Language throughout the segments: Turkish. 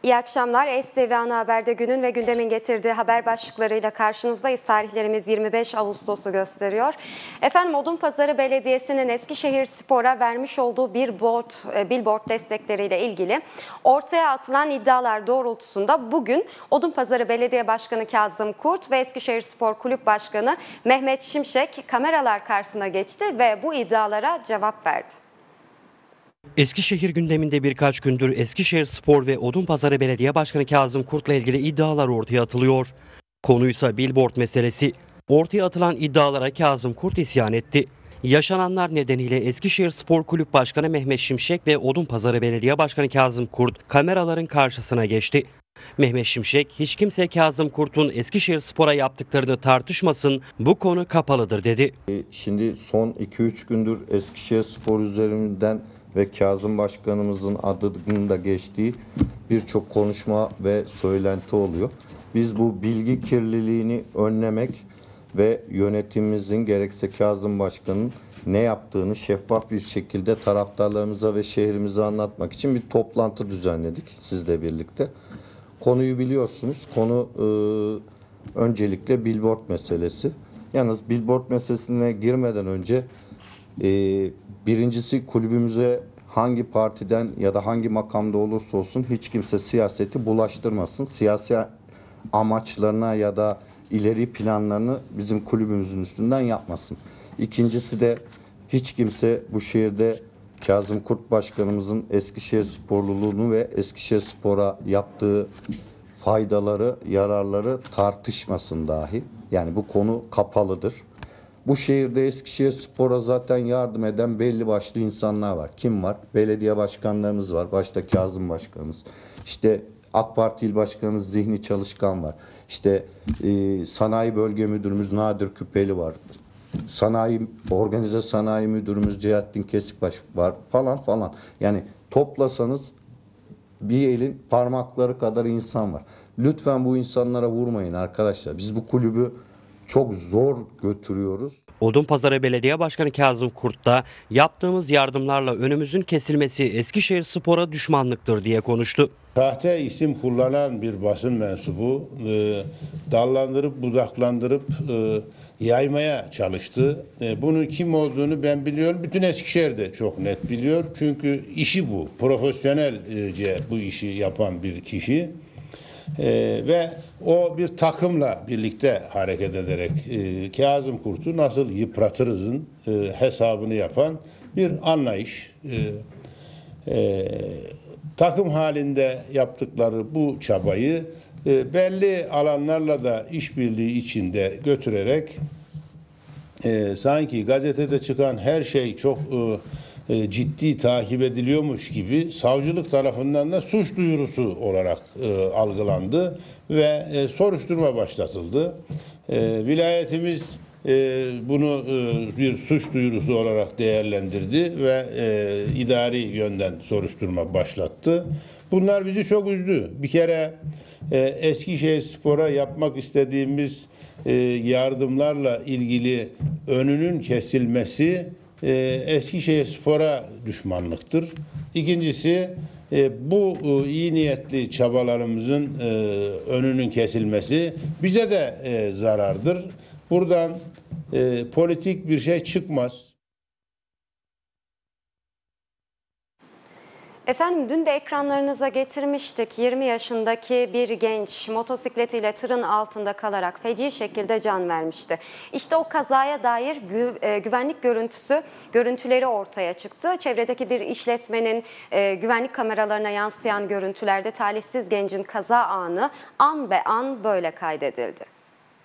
İyi akşamlar. STV Ana Haber'de günün ve gündemin getirdiği haber başlıklarıyla karşınızdayız. Tarihlerimiz 25 Ağustos'u gösteriyor. Efendim, Odunpazarı Belediyesi'nin Eskişehirspor'a vermiş olduğu billboard destekleriyle ilgili ortaya atılan iddialar doğrultusunda bugün Odunpazarı Belediye Başkanı Kazım Kurt ve Eskişehirspor Kulüp Başkanı Mehmet Şimşek kameralar karşısına geçti ve bu iddialara cevap verdi. Eskişehir gündeminde birkaç gündür Eskişehirspor ve Odunpazarı Belediye Başkanı Kazım Kurt'la ilgili iddialar ortaya atılıyor. Konuysa billboard meselesi. Ortaya atılan iddialara Kazım Kurt isyan etti. Yaşananlar nedeniyle Eskişehirspor Kulüp Başkanı Mehmet Şimşek ve Odunpazarı Belediye Başkanı Kazım Kurt kameraların karşısına geçti. Mehmet Şimşek, hiç kimse Kazım Kurt'un Eskişehirspor'a yaptıklarını tartışmasın, bu konu kapalıdır dedi. Şimdi son 2-3 gündür Eskişehirspor üzerinden ve Kazım Başkanımızın adının da geçtiği birçok konuşma ve söylenti oluyor. Biz bu bilgi kirliliğini önlemek ve yönetimimizin gerekse Kazım Başkan'ın ne yaptığını şeffaf bir şekilde taraftarlarımıza ve şehrimize anlatmak için bir toplantı düzenledik sizle birlikte. Konuyu biliyorsunuz. Konu öncelikle billboard meselesi. Yalnız billboard meselesine girmeden önce birincisi, kulübümüze hangi partiden ya da hangi makamda olursa olsun hiç kimse siyaseti bulaştırmasın. Siyasi amaçlarına ya da ileri planlarını bizim kulübümüzün üstünden yapmasın. İkincisi de hiç kimse bu şehirde Kazım Kurt Başkanımızın Eskişehirsporluluğunu ve Eskişehirspor'a yaptığı faydaları, yararları tartışmasın dahi. Yani bu konu kapalıdır. Bu şehirde Eskişehirspor'a zaten yardım eden belli başlı insanlar var. Kim var? Belediye başkanlarımız var. Başta Kazım Başkanımız. İşte AK Parti İl Başkanımız Zihni Çalışkan var. İşte Sanayi Bölge Müdürümüz Nadir Küpeli var. Organize Sanayi Müdürümüz Cihattin Kesikbaş var falan. Yani toplasanız bir elin parmakları kadar insan var. Lütfen bu insanlara vurmayın arkadaşlar. Biz bu kulübü çok zor götürüyoruz. Odunpazarı Belediye Başkanı Kazım Kurt da yaptığımız yardımlarla önümüzün kesilmesi Eskişehirspor'a düşmanlıktır diye konuştu. Sahte isim kullanan bir basın mensubu dallandırıp budaklandırıp yaymaya çalıştı. Bunun kim olduğunu ben biliyorum. Bütün Eskişehir'de çok net biliyor. Çünkü işi bu. Profesyonelce bu işi yapan bir kişi. Ve o bir takımla birlikte hareket ederek Kazım Kurt'u nasıl yıpratırızın hesabını yapan bir anlayış. Takım halinde yaptıkları bu çabayı belli alanlarla da işbirliği içinde götürerek sanki gazetede çıkan her şey çok ciddi takip ediliyormuş gibi savcılık tarafından da suç duyurusu olarak algılandı ve soruşturma başlatıldı. Vilayetimiz bunu bir suç duyurusu olarak değerlendirdi ve idari yönden soruşturma başlattı. Bunlar bizi çok üzdü. Bir kere Eskişehirspor'a yapmak istediğimiz yardımlarla ilgili önünün kesilmesi Eskişehirspor'a düşmanlıktır. İkincisi, bu iyi niyetli çabalarımızın önünün kesilmesi bize de zarardır. Buradan politik bir şey çıkmaz. Efendim, dün de ekranlarınıza getirmiştik. 20 yaşındaki bir genç motosikletiyle tırın altında kalarak feci şekilde can vermişti. İşte o kazaya dair güvenlik görüntüleri ortaya çıktı. Çevredeki bir işletmenin güvenlik kameralarına yansıyan görüntülerde talihsiz gencin kaza anı an be an böyle kaydedildi.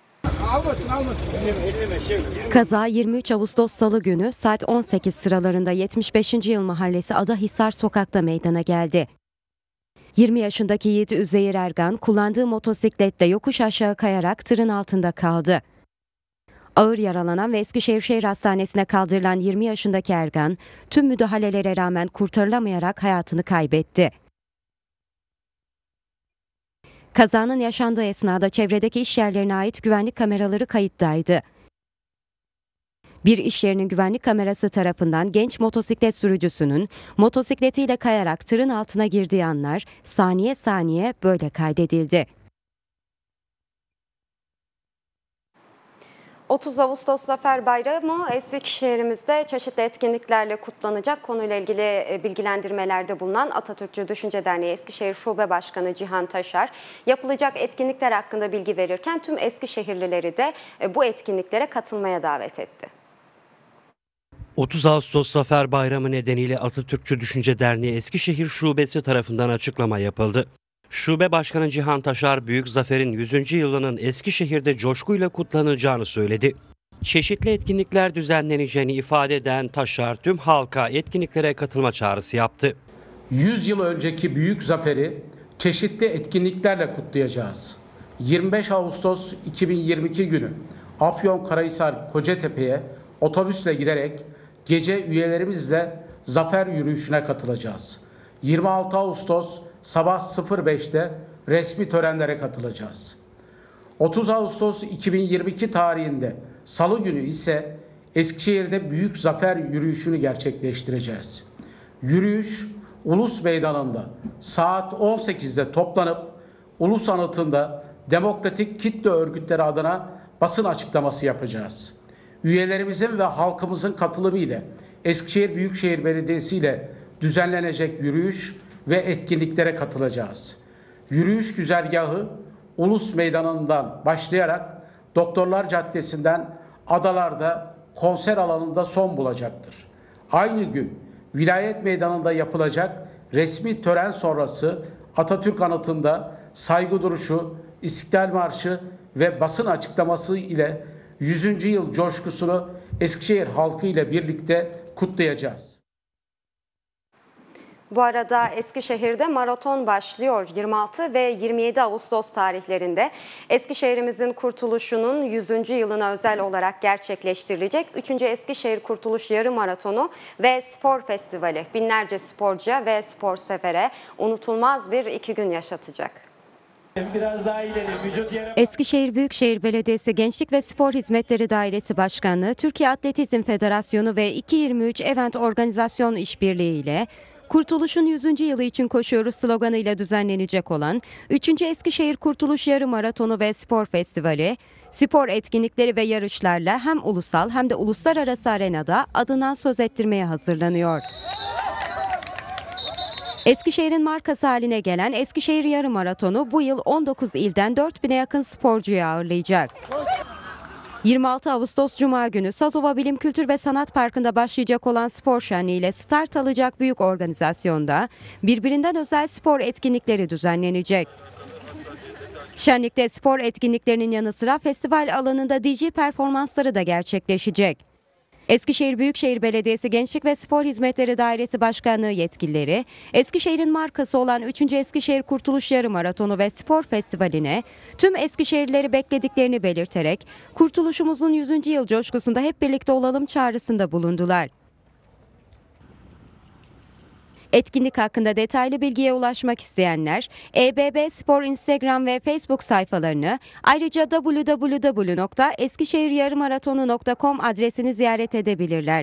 Kaza 23 Ağustos Salı günü saat 18 sıralarında 75. Yıl Mahallesi Adahisar Sokak'ta meydana geldi. 20 yaşındaki Yiğit Üzeyir Ergan kullandığı motosikletle yokuş aşağı kayarak tırın altında kaldı. Ağır yaralanan ve Eskişehir Şehir Hastanesi'ne kaldırılan 20 yaşındaki Ergan tüm müdahalelere rağmen kurtarılamayarak hayatını kaybetti. Kazanın yaşandığı esnada çevredeki iş yerlerine ait güvenlik kameraları kayıttaydı. Bir iş yerinin güvenlik kamerası tarafından genç motosiklet sürücüsünün motosikletiyle kayarak tırın altına girdiği anlar saniye saniye böyle kaydedildi. 30 Ağustos Zafer Bayramı Eskişehir'imizde çeşitli etkinliklerle kutlanacak. Konuyla ilgili bilgilendirmelerde bulunan Atatürkçü Düşünce Derneği Eskişehir Şube Başkanı Cihan Taşar yapılacak etkinlikler hakkında bilgi verirken tüm Eskişehirlileri de bu etkinliklere katılmaya davet etti. 30 Ağustos Zafer Bayramı nedeniyle Atatürkçü Düşünce Derneği Eskişehir Şubesi tarafından açıklama yapıldı. Şube Başkanı Cihan Taşar, Büyük Zafer'in 100. yılının Eskişehir'de coşkuyla kutlanacağını söyledi. Çeşitli etkinlikler düzenleneceğini ifade eden Taşar, tüm halka etkinliklere katılma çağrısı yaptı. 100 yıl önceki Büyük Zafer'i çeşitli etkinliklerle kutlayacağız. 25 Ağustos 2022 günü Afyonkarahisar Kocatepe'ye otobüsle giderek gece üyelerimizle zafer yürüyüşüne katılacağız. 26 Ağustos sabah 05'te resmi törenlere katılacağız. 30 Ağustos 2022 tarihinde Salı günü ise Eskişehir'de Büyük Zafer yürüyüşünü gerçekleştireceğiz. Yürüyüş Ulus Meydanı'nda saat 18'de toplanıp Ulus Anıtı'nda demokratik kitle örgütleri adına basın açıklaması yapacağız. Üyelerimizin ve halkımızın katılımı ile Eskişehir Büyükşehir Belediyesi ile düzenlenecek yürüyüş ve etkinliklere katılacağız. Yürüyüş güzergahı Ulus Meydanı'ndan başlayarak Doktorlar Caddesi'nden Adalar'da konser alanında son bulacaktır. Aynı gün Vilayet Meydanı'nda yapılacak resmi tören sonrası Atatürk Anıtı'nda saygı duruşu, İstiklal Marşı ve basın açıklaması ile 100. yıl coşkusunu Eskişehir halkı ile birlikte kutlayacağız. Bu arada Eskişehir'de maraton başlıyor. 26 ve 27 Ağustos tarihlerinde Eskişehir'imizin kurtuluşunun 100. yılına özel olarak gerçekleştirilecek 3. Eskişehir Kurtuluş Yarı Maratonu ve Spor Festivali binlerce sporcuya ve spor severe unutulmaz bir 2 gün yaşatacak. Biraz daha ileri, Eskişehir Büyükşehir Belediyesi Gençlik ve Spor Hizmetleri Dairesi Başkanlığı, Türkiye Atletizm Federasyonu ve 223 Event Organizasyon İşbirliği ile Kurtuluş'un 100. yılı için koşuyoruz sloganıyla düzenlenecek olan 3. Eskişehir Kurtuluş Yarı Maratonu ve Spor Festivali, spor etkinlikleri ve yarışlarla hem ulusal hem de uluslararası arenada adından söz ettirmeye hazırlanıyor. Eskişehir'in markası haline gelen Eskişehir Yarı Maratonu bu yıl 19 ilden 4000'e yakın sporcuyu ağırlayacak. 26 Ağustos Cuma günü Sazova Bilim Kültür ve Sanat Parkı'nda başlayacak olan spor şenliğiyle start alacak büyük organizasyonda birbirinden özel spor etkinlikleri düzenlenecek. Şenlikte spor etkinliklerinin yanı sıra festival alanında DJ performansları da gerçekleşecek. Eskişehir Büyükşehir Belediyesi Gençlik ve Spor Hizmetleri Dairesi Başkanlığı yetkilileri, Eskişehir'in markası olan 3. Eskişehir Kurtuluş Yarı Maratonu ve Spor Festivali'ne tüm Eskişehirlileri beklediklerini belirterek, kurtuluşumuzun 100. yıl coşkusunda hep birlikte olalım çağrısında bulundular. Etkinlik hakkında detaylı bilgiye ulaşmak isteyenler, EBB Spor Instagram ve Facebook sayfalarını, ayrıca www.eskişehiryarımaratonu.com adresini ziyaret edebilirler.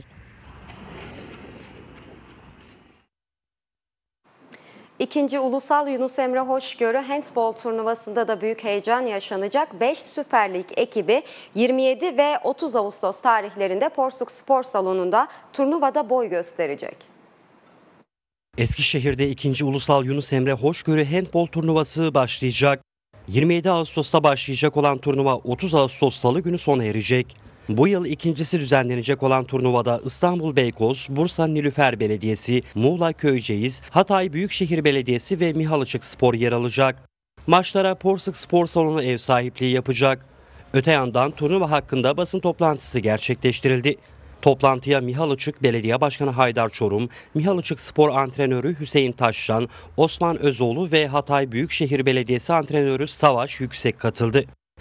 İkinci Ulusal Yunus Emre Hoşgörü Handbol turnuvasında da büyük heyecan yaşanacak. 5 Süper Lig ekibi 27 ve 30 Ağustos tarihlerinde Porsuk Spor Salonu'nda turnuvada boy gösterecek. Eskişehir'de 2. Ulusal Yunus Emre Hoşgörü Handbol turnuvası başlayacak. 27 Ağustos'ta başlayacak olan turnuva 30 Ağustos Salı günü sona erecek. Bu yıl ikincisi düzenlenecek olan turnuvada İstanbul Beykoz, Bursa Nilüfer Belediyesi, Muğla Köyceğiz, Hatay Büyükşehir Belediyesi ve Mihalıçık Spor yer alacak. Maçlara Porsuk Spor Salonu ev sahipliği yapacak. Öte yandan turnuva hakkında basın toplantısı gerçekleştirildi. Toplantıya Mihalıçık Belediye Başkanı Haydar Çorum, Mihalıçık Spor Antrenörü Hüseyin Taşcan, Osman Özoğlu ve Hatay Büyükşehir Belediyesi Antrenörü Savaş Yüksek katıldı.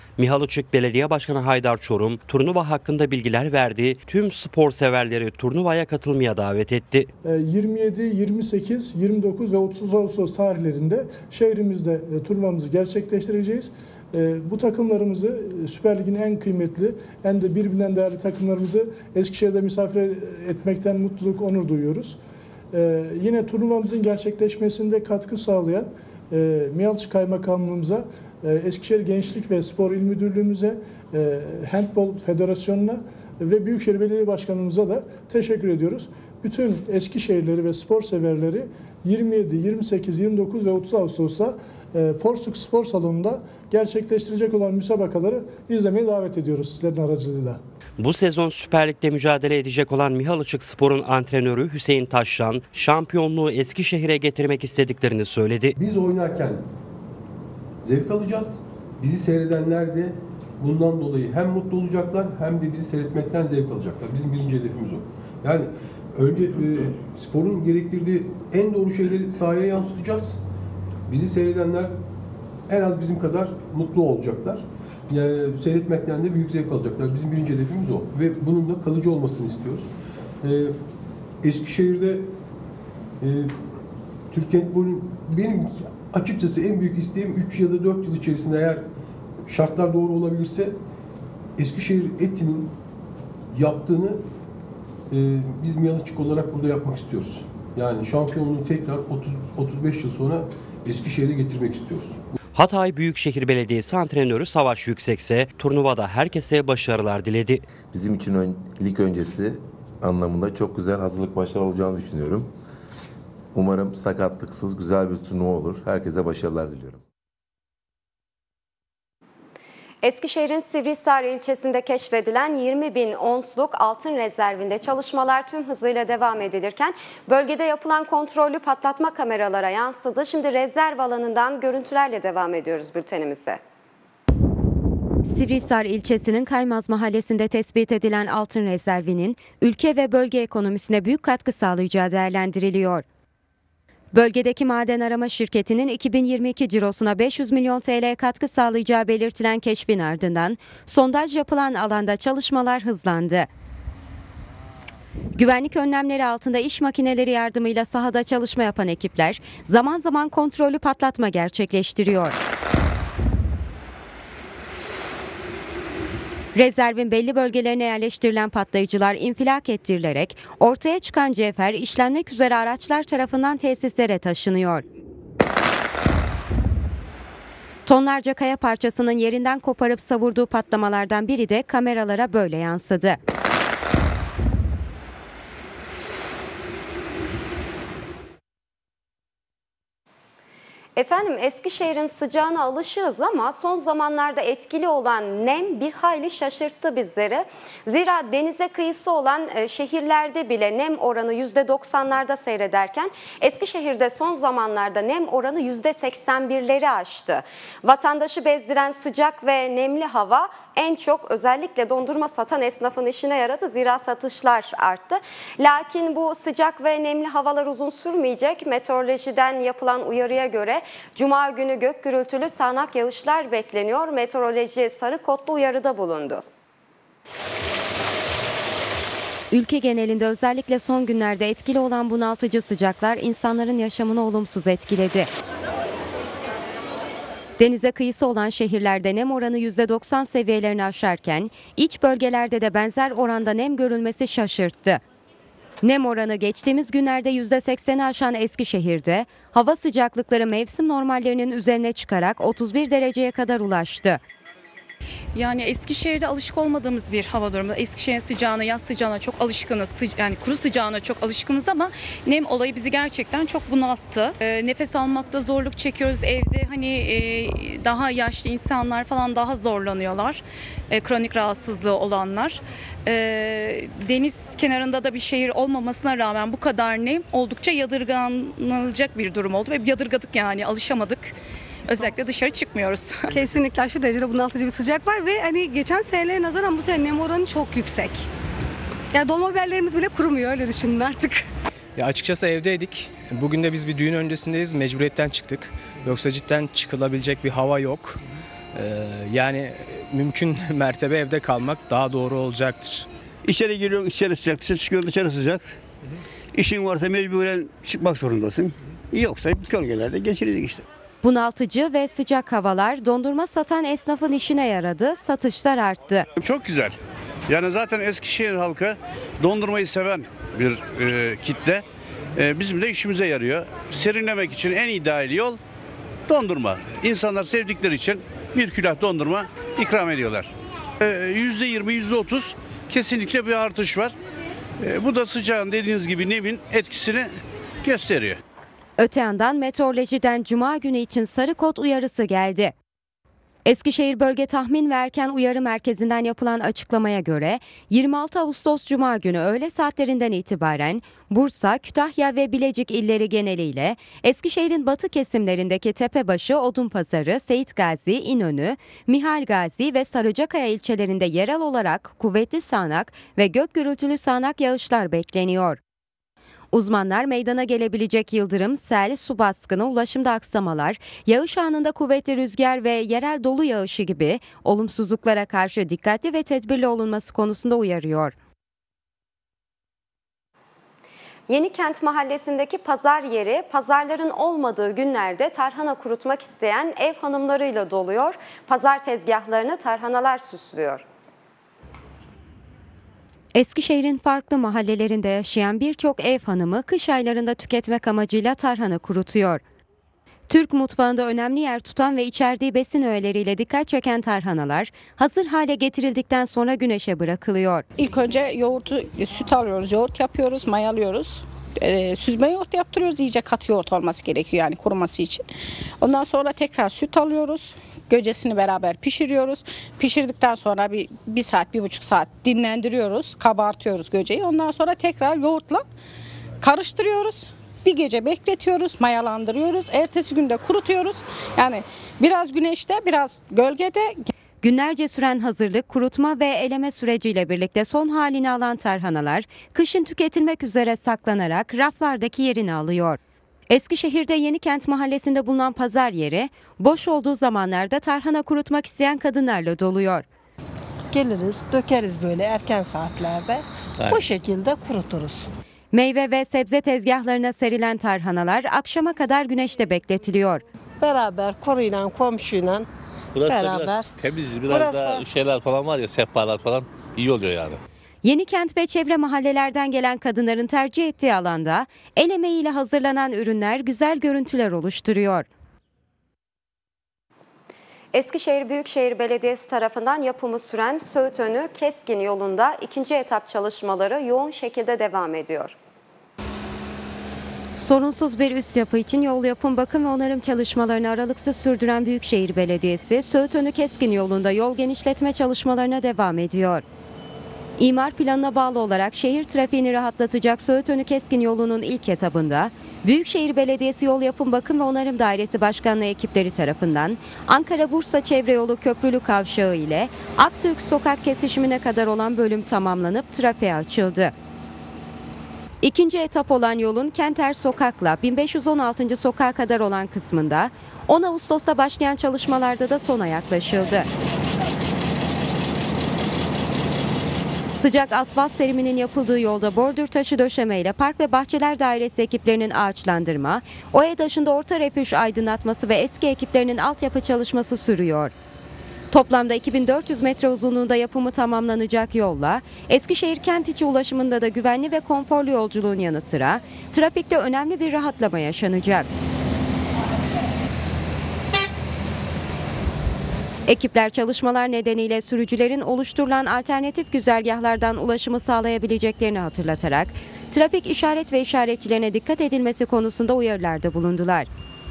Mihalıçık Belediye Başkanı Haydar Çorum turnuva hakkında bilgiler verdi. Tüm spor severleri turnuvaya katılmaya davet etti. 27, 28, 29 ve 30 Ağustos tarihlerinde şehrimizde turnuvamızı gerçekleştireceğiz. Bu takımlarımızı Süper Lig'in en kıymetli, en de birbirinden değerli takımlarımızı Eskişehir'de misafir etmekten mutluluk, onur duyuyoruz. Yine turnuvamızın gerçekleşmesinde katkı sağlayan Mihalıçık Kaymakamlığımıza, Eskişehir Gençlik ve Spor İl Müdürlüğümüze, Handbol Federasyonu'na ve Büyükşehir Belediye Başkanımıza da teşekkür ediyoruz. Bütün Eskişehirleri ve spor severleri 27, 28, 29 ve 30 Ağustos'ta Porsuk Spor Salonu'nda gerçekleştirecek olan müsabakaları izlemeye davet ediyoruz sizlerin aracılığıyla. Bu sezon Süper Lig'de mücadele edecek olan Mihalıçık Spor'un antrenörü Hüseyin Taşcan, şampiyonluğu Eskişehir'e getirmek istediklerini söyledi. Biz oynarken zevk alacağız. Bizi seyredenler de bundan dolayı hem mutlu olacaklar hem de bizi seyretmekten zevk alacaklar. Bizim birinci hedefimiz o. Yani önce sporun gerektirdiği en doğru şeyleri sahaya yansıtacağız. Bizi seyredenler en az bizim kadar mutlu olacaklar. Yani seyretmekten de büyük zevk alacaklar. Bizim birinci hedefimiz o. Ve bunun da kalıcı olmasını istiyoruz. Eskişehir'de Türkiye Handbol'un benim açıkçası en büyük isteğim 3 ya da 4 yıl içerisinde eğer şartlar doğru olabilirse Eskişehir Eti'nin yaptığını biz Mihalıçık olarak burada yapmak istiyoruz. Yani şampiyonluğu tekrar 35 yıl sonra Eskişehir'e getirmek istiyoruz. Hatay Büyükşehir Belediyesi antrenörü Savaş Yüksekse turnuvada herkese başarılar diledi. Bizim için lig öncesi anlamında çok güzel hazırlık maçları olacağını düşünüyorum. Umarım sakatlıksız güzel bir turnuva olur. Herkese başarılar diliyorum. Eskişehir'in Sivrihisar ilçesinde keşfedilen 20.000 onsluk altın rezervinde çalışmalar tüm hızıyla devam edilirken bölgede yapılan kontrollü patlatma kameralara yansıdı. Şimdi rezerv alanından görüntülerle devam ediyoruz bültenimizde. Sivrihisar ilçesinin Kaymaz mahallesinde tespit edilen altın rezervinin ülke ve bölge ekonomisine büyük katkı sağlayacağı değerlendiriliyor. Bölgedeki maden arama şirketinin 2022 cirosuna 500 milyon TL katkı sağlayacağı belirtilen keşfin ardından sondaj yapılan alanda çalışmalar hızlandı. Güvenlik önlemleri altında iş makineleri yardımıyla sahada çalışma yapan ekipler zaman zaman kontrollü patlatma gerçekleştiriyor. Rezervin belli bölgelerine yerleştirilen patlayıcılar infilak ettirilerek ortaya çıkan cevher işlenmek üzere araçlar tarafından tesislere taşınıyor. Tonlarca kaya parçasının yerinden koparıp savurduğu patlamalardan biri de kameralara böyle yansıdı. Efendim Eskişehir'in sıcağına alışığız ama son zamanlarda etkili olan nem bir hayli şaşırttı bizleri. Zira denize kıyısı olan şehirlerde bile nem oranı %90'larda seyrederken Eskişehir'de son zamanlarda nem oranı %81'leri aştı. Vatandaşı bezdiren sıcak ve nemli hava en çok özellikle dondurma satan esnafın işine yaradı. Zira satışlar arttı. Lakin bu sıcak ve nemli havalar uzun sürmeyecek. Meteorolojiden yapılan uyarıya göre Cuma günü gök gürültülü sağanak yağışlar bekleniyor. Meteoroloji sarı kodlu uyarıda bulundu. Ülke genelinde özellikle son günlerde etkili olan bunaltıcı sıcaklar insanların yaşamını olumsuz etkiledi. Denize kıyısı olan şehirlerde nem oranı %90 seviyelerini aşarken iç bölgelerde de benzer oranda nem görülmesi şaşırttı. Nem oranı geçtiğimiz günlerde %80'i aşan Eskişehir'de hava sıcaklıkları mevsim normallerinin üzerine çıkarak 31 dereceye kadar ulaştı. Yani Eskişehir'de alışık olmadığımız bir hava durumu. Eskişehir'in sıcağına, yaz sıcağına çok alışkınız. Yani kuru sıcağına çok alışkınız ama nem olayı bizi gerçekten çok bunalttı. Nefes almakta zorluk çekiyoruz evde. Hani daha yaşlı insanlar falan daha zorlanıyorlar. Kronik rahatsızlığı olanlar. Deniz kenarında da bir şehir olmamasına rağmen bu kadar nem oldukça yadırganılacak bir durum oldu. Ve yadırgadık yani alışamadık. Özellikle dışarı çıkmıyoruz. Kesinlikle aşırı derecede bunaltıcı bir sıcak var ve hani geçen senelere nazaran bu sene nem oranı çok yüksek. Yani dolma biberlerimiz bile kurumuyor, öyle düşünün artık. Ya açıkçası evdeydik. Bugün de biz bir düğün öncesindeyiz. Mecburiyetten çıktık. Yoksa cidden çıkılabilecek bir hava yok. Yani mümkün mertebe evde kalmak daha doğru olacaktır. İçeri giriyorsun, içeri sıcak, dışarı çıkıyorsun, dışarı sıcak. İşin varsa mecburen çıkmak zorundasın. Yoksa gölgelerde geçirecek işte. Bunaltıcı ve sıcak havalar dondurma satan esnafın işine yaradı, satışlar arttı. Çok güzel. Yani zaten Eskişehir halkı dondurmayı seven bir kitle. Bizim de işimize yarıyor. Serinlemek için en ideal yol dondurma. İnsanlar sevdikleri için bir külah dondurma ikram ediyorlar. %20, %30 kesinlikle bir artış var. Bu da sıcağın dediğiniz gibi nemin etkisini gösteriyor. Öte yandan meteorolojiden Cuma günü için sarı kod uyarısı geldi. Eskişehir Bölge Tahmin ve Erken Uyarı Merkezi'nden yapılan açıklamaya göre 26 Ağustos Cuma günü öğle saatlerinden itibaren Bursa, Kütahya ve Bilecik illeri geneliyle Eskişehir'in batı kesimlerindeki Tepebaşı, Odunpazarı, Seyit Gazi, İnönü, Mihal Gazi ve Sarıcakaya ilçelerinde yerel olarak kuvvetli sağanak ve gök gürültülü sağanak yağışlar bekleniyor. Uzmanlar meydana gelebilecek yıldırım, sel, su baskını, ulaşımda aksamalar, yağış anında kuvvetli rüzgar ve yerel dolu yağışı gibi olumsuzluklara karşı dikkatli ve tedbirli olunması konusunda uyarıyor. Yenikent Mahallesi'ndeki pazar yeri pazarların olmadığı günlerde tarhana kurutmak isteyen ev hanımlarıyla doluyor. Pazar tezgahlarını tarhanalar süslüyor. Eskişehir'in farklı mahallelerinde yaşayan birçok ev hanımı kış aylarında tüketmek amacıyla tarhana kurutuyor. Türk mutfağında önemli yer tutan ve içerdiği besin öğeleriyle dikkat çeken tarhanalar hazır hale getirildikten sonra güneşe bırakılıyor. İlk önce yoğurtu, süt alıyoruz, yoğurt yapıyoruz, mayalıyoruz. Süzme yoğurt yaptırıyoruz, iyice katı yoğurt olması gerekiyor yani kuruması için. Ondan sonra tekrar süt alıyoruz. Göcesini beraber pişiriyoruz. Pişirdikten sonra bir saat, 1,5 saat dinlendiriyoruz. Kabartıyoruz göceyi. Ondan sonra tekrar yoğurtla karıştırıyoruz. Bir gece bekletiyoruz, mayalandırıyoruz. Ertesi günde kurutuyoruz. Yani biraz güneşte, biraz gölgede. Günlerce süren hazırlık, kurutma ve eleme süreciyle birlikte son halini alan tarhanalar kışın tüketilmek üzere saklanarak raflardaki yerini alıyor. Eskişehir'de Yenikent Mahallesi'nde bulunan pazar yeri boş olduğu zamanlarda tarhana kurutmak isteyen kadınlarla doluyor. Geliriz, dökeriz böyle erken saatlerde. Bu şekilde kuruturuz. Meyve ve sebze tezgahlarına serilen tarhanalar akşama kadar güneşte bekletiliyor. Beraber koruyla, komşuyla beraber. Biraz temiz, biraz da şeyler falan var ya, sehpalar falan iyi oluyor yani. Yenikent ve çevre mahallelerden gelen kadınların tercih ettiği alanda el emeğiyle hazırlanan ürünler güzel görüntüler oluşturuyor. Eskişehir Büyükşehir Belediyesi tarafından yapımı süren Söğüt Önü Keskin yolunda ikinci etap çalışmaları yoğun şekilde devam ediyor. Sorunsuz bir üst yapı için yol yapım, bakım ve onarım çalışmalarını aralıksız sürdüren Büyükşehir Belediyesi, Söğüt Önü Keskin yolunda yol genişletme çalışmalarına devam ediyor. İmar planına bağlı olarak şehir trafiğini rahatlatacak Söğüt Önü Keskin yolunun ilk etabında Büyükşehir Belediyesi Yol Yapım Bakım ve Onarım Dairesi Başkanlığı ekipleri tarafından Ankara-Bursa Çevre Yolu Köprülü Kavşağı ile Aktürk Sokak kesişimine kadar olan bölüm tamamlanıp trafiğe açıldı. İkinci etap olan yolun Kenter Sokak'la 1516. sokağa kadar olan kısmında 10 Ağustos'ta başlayan çalışmalarda da sona yaklaşıldı. Sıcak asfalt seriminin yapıldığı yolda bordür taşı döşemeyle Park ve Bahçeler Dairesi ekiplerinin ağaçlandırma, OEDAŞ'ın da orta refüj aydınlatması ve eski ekiplerinin altyapı çalışması sürüyor. Toplamda 2400 metre uzunluğunda yapımı tamamlanacak yolla Eskişehir kent içi ulaşımında da güvenli ve konforlu yolculuğun yanı sıra trafikte önemli bir rahatlama yaşanacak. Ekipler çalışmalar nedeniyle sürücülerin oluşturulan alternatif güzergahlardan ulaşımı sağlayabileceklerini hatırlatarak trafik işaret ve işaretçilerine dikkat edilmesi konusunda uyarılarda bulundular.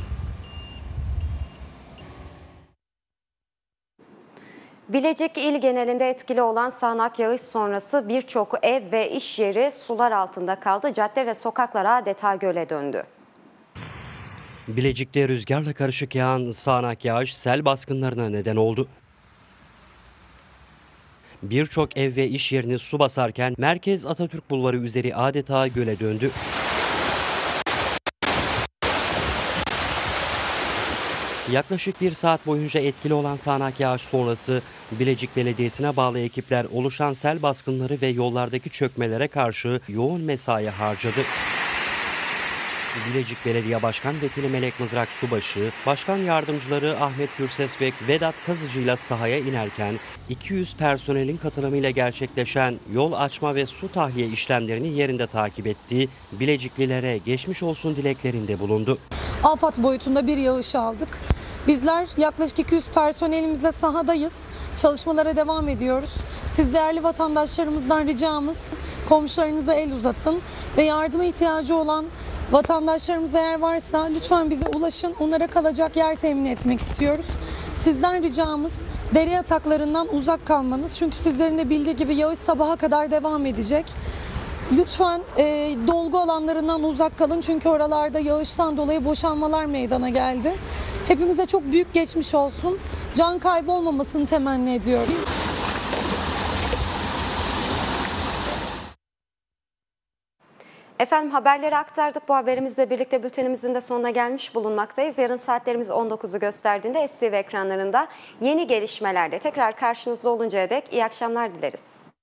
Bilecik il genelinde etkili olan sağanak yağış sonrası birçok ev ve iş yeri sular altında kaldı. Cadde ve sokaklar adeta göle döndü. Bilecik'te rüzgarla karışık yağan sağanak yağış sel baskınlarına neden oldu. Birçok ev ve iş yerini su basarken Merkez Atatürk Bulvarı üzeri adeta göle döndü. Yaklaşık 1 saat boyunca etkili olan sağanak yağış sonrası Bilecik Belediyesi'ne bağlı ekipler oluşan sel baskınları ve yollardaki çökmelere karşı yoğun mesai harcadı. Bilecik Belediye Başkan Vekili Melek Mızrak Subaşı, Başkan Yardımcıları Ahmet Gürses ve Vedat Kazıcı ile sahaya inerken 200 personelin katılımıyla gerçekleşen yol açma ve su tahliye işlemlerini yerinde takip etti. Bileciklilere geçmiş olsun dileklerinde bulundu. Afat boyutunda bir yağış aldık. Bizler yaklaşık 200 personelimizle sahadayız. Çalışmalara devam ediyoruz. Siz değerli vatandaşlarımızdan ricamız komşularınıza el uzatın ve yardıma ihtiyacı olan vatandaşlarımız eğer varsa lütfen bize ulaşın. Onlara kalacak yer temin etmek istiyoruz. Sizden ricamız dere yataklarından uzak kalmanız. Çünkü sizlerin de bildiği gibi yağış sabaha kadar devam edecek. Lütfen dolgu alanlarından uzak kalın çünkü oralarda yağıştan dolayı boşalmalar meydana geldi. Hepimize çok büyük geçmiş olsun. Can kaybı olmamasını temenni ediyorum. Efendim haberleri aktardık. Bu haberimizle birlikte bültenimizin de sonuna gelmiş bulunmaktayız. Yarın saatlerimiz 19'u gösterdiğinde STV ekranlarında yeni gelişmelerle tekrar karşınızda oluncaya dek iyi akşamlar dileriz.